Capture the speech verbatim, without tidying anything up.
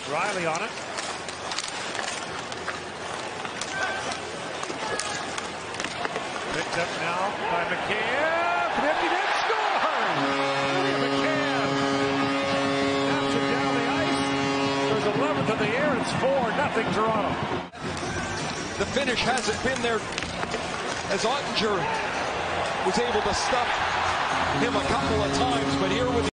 Riley on it. Picked up now by McCann. Empty net score! McCann taps it down the ice. There's eleventh in the air. It's four nothing Toronto. The finish hasn't been there as Ottinger was able to stuff him a couple of times, but here with